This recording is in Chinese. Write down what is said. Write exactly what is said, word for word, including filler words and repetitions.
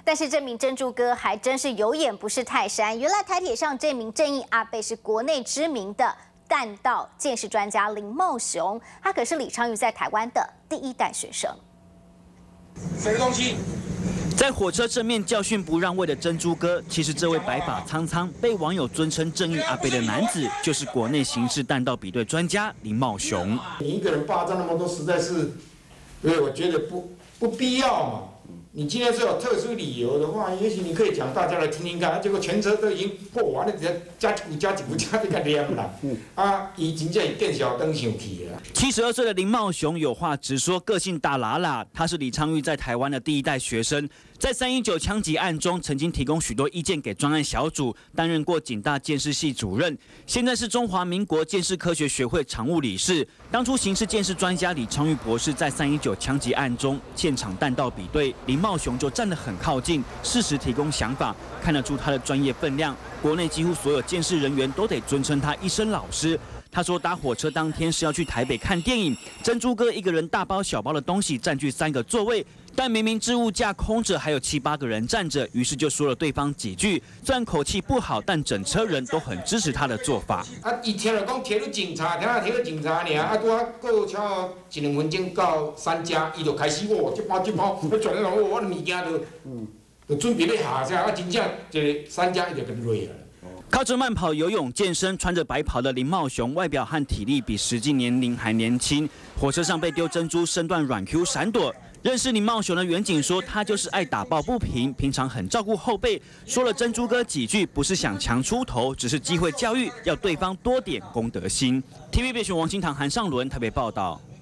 但是这名珍珠哥还真是有眼不识泰山，原来台铁上这名正义阿伯是国内知名的弹道鉴识专家林茂雄，他可是李昌钰在台湾的第一代学生。 什么东西？ 在火车正面教训不让位的珍珠哥，其实这位白发苍苍、被网友尊称正义阿伯的男子，就是国内刑事弹道比对专家林茂雄。 你一个人霸占那么多，实在是，对，我觉得不不必要嘛。你今天是有特殊理由的话，也许你可以讲大家来听听看。结果全车都已经破完了，只要加几股加几股加这个量啦。啊，伊真正是电小灯上去了。 七十二岁的林茂雄有话直说，个性大喇喇。他是李昌钰在台湾的第一代学生，在三一九枪击案中曾经提供许多意见给专案小组，担任过警大鉴识系主任，现在是中华民国鉴识科学学会常务理事。当初刑事鉴识专家李昌钰博士在三一九枪击案中现场弹道比对，林茂雄就站得很靠近，适时提供想法，看得出他的专业分量。国内几乎所有鉴识人员都得尊称他一声老师。他说搭火车当天是要去台北看电影，珍珠哥一个人大包小包的东西占据三个座位，但明明置物架空着，还有七八个人站着，于是就说了对方几句。虽然口气不好，但整车人都很支持他的做法。 啊，伊听了讲铁路警察，听了铁路警察尔，啊，拄啊过超一两分钟到三家，伊就开始哇，一包一包，我全人我我物件都，嗯，就准备咧下车，啊，真正这三家伊就跟累了。 靠着慢跑、游泳、健身，穿着白袍的林茂雄，外表和体力比实际年龄还年轻。火车上被丢珍珠，身段软 Q 闪躲。认识林茂雄的远景说，他就是爱打抱不平，平常很照顾后辈。说了珍珠哥几句，不是想强出头，只是机会教育，要对方多点公德心。T V B 选王清堂、韩尚伦台北报道。